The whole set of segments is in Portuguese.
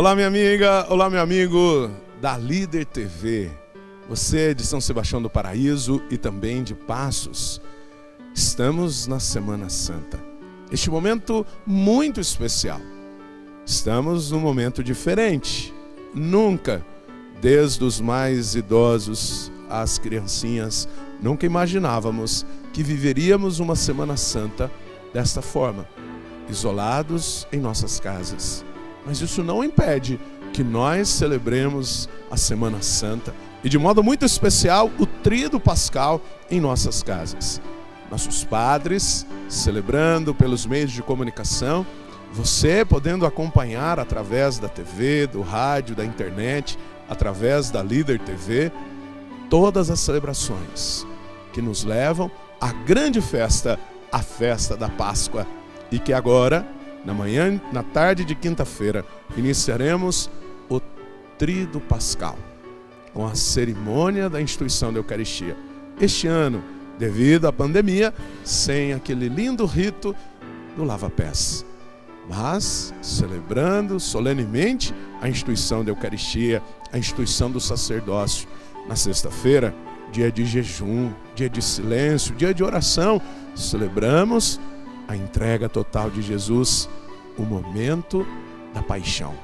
Olá, minha amiga, olá, meu amigo da Líder TV. Você de São Sebastião do Paraíso e também de Passos. Estamos na Semana Santa. Este momento muito especial. Estamos num momento diferente. Nunca, desde os mais idosos às criancinhas, nunca imaginávamos que viveríamos uma Semana Santa desta forma, isolados em nossas casas. Mas isso não impede que nós celebremos a Semana Santa e de modo muito especial o Tríduo Pascal em nossas casas. Nossos padres celebrando pelos meios de comunicação, você podendo acompanhar através da TV, do rádio, da internet, através da Líder TV, todas as celebrações que nos levam à grande festa, a festa da Páscoa, e que agora, na tarde de quinta-feira, iniciaremos o Tríduo Pascal, com a cerimônia da instituição da Eucaristia. Este ano, devido à pandemia, sem aquele lindo rito do lava-pés, mas celebrando solenemente a instituição da Eucaristia, a instituição do sacerdócio. Na sexta-feira, dia de jejum, dia de silêncio, dia de oração, celebramos a entrega total de Jesus, o momento da paixão.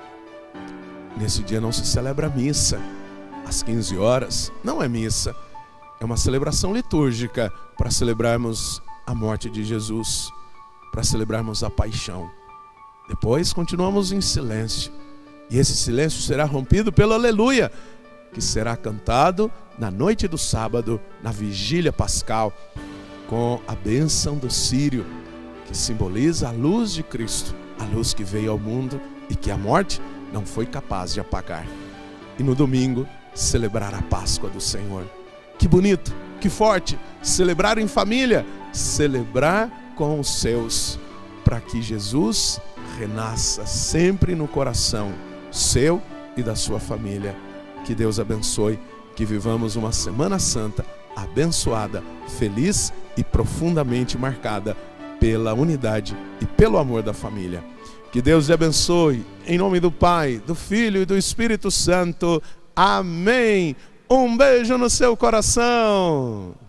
Nesse dia não se celebra missa, às 15 horas, não é missa, é uma celebração litúrgica para celebrarmos a morte de Jesus, para celebrarmos a paixão. Depois continuamos em silêncio, e esse silêncio será rompido pelo aleluia, que será cantado na noite do sábado, na vigília pascal, com a bênção do círio, que simboliza a luz de Cristo, a luz que veio ao mundo e que a morte não foi capaz de apagar. E no domingo, celebrar a Páscoa do Senhor. Que bonito, que forte, celebrar em família, celebrar com os seus, para que Jesus renasça sempre no coração seu e da sua família. Que Deus abençoe, que vivamos uma Semana Santa abençoada, feliz e profundamente marcada pela unidade e pelo amor da família. Que Deus te abençoe, em nome do Pai, do Filho e do Espírito Santo. Amém. Um beijo no seu coração.